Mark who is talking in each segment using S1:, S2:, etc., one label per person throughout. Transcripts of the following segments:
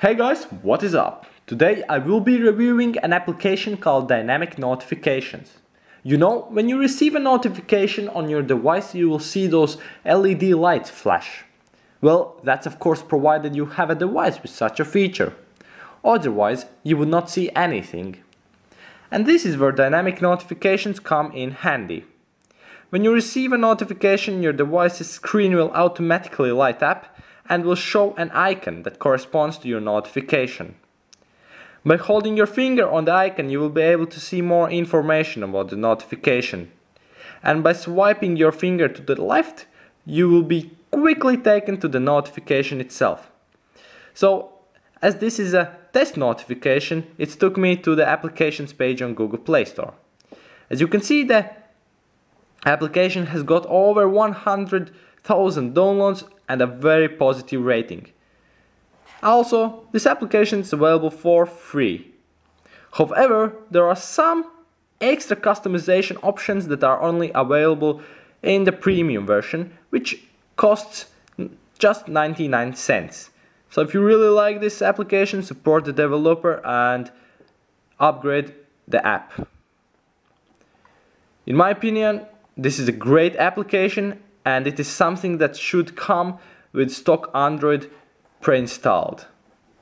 S1: Hey guys, what is up? Today I will be reviewing an application called Dynamic Notifications. You know, when you receive a notification on your device, you will see those LED lights flash. Well, that's of course provided you have a device with such a feature. Otherwise, you would not see anything. And this is where dynamic notifications come in handy. When you receive a notification, your device's screen will automatically light up and will show an icon that corresponds to your notification. By holding your finger on the icon, you will be able to see more information about the notification. And by swiping your finger to the left, you will be quickly taken to the notification itself. So, as this is a test notification, it took me to the applications page on Google Play Store. As you can see, the application has got over 100,000 downloads and a very positive rating. Also, this application is available for free. However, there are some extra customization options that are only available in the premium version, which costs just 99 cents. So if you really like this application, support the developer and upgrade the app. In my opinion, this is a great application and it is something that should come with stock Android pre-installed.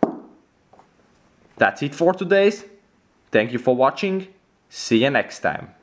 S1: That's it for today. Thank you for watching. See you next time.